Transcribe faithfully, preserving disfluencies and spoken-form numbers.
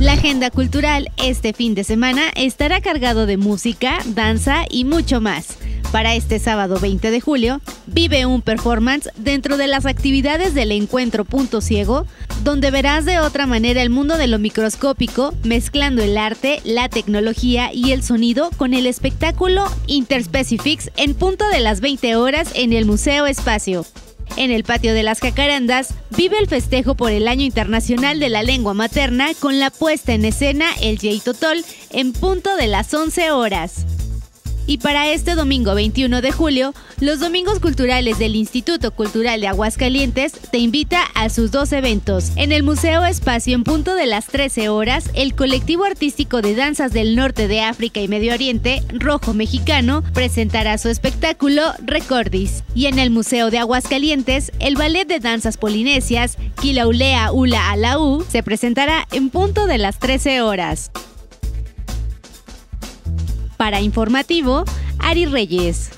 La agenda cultural este fin de semana estará cargado de música, danza y mucho más. Para este sábado veinte de julio, vive un performance dentro de las actividades del Encuentro Punto Ciego, donde verás de otra manera el mundo de lo microscópico, mezclando el arte, la tecnología y el sonido con el espectáculo Interspecifics en punto de las veinte horas en el Museo Espacio. En el Patio de las Jacarandas, vive el festejo por el Año Internacional de la Lengua Materna con la puesta en escena El Yey Totol en punto de las once horas. Y para este domingo veintiuno de julio, los Domingos Culturales del Instituto Cultural de Aguascalientes te invita a sus dos eventos. En el Museo Espacio en punto de las trece horas, el colectivo artístico de danzas del norte de África y Medio Oriente, Rojo Mexicano, presentará su espectáculo Recordis. Y en el Museo de Aguascalientes, el ballet de danzas polinesias, Kilaulea Ula Alau, se presentará en punto de las trece horas. Para Informativo, Ari Reyes.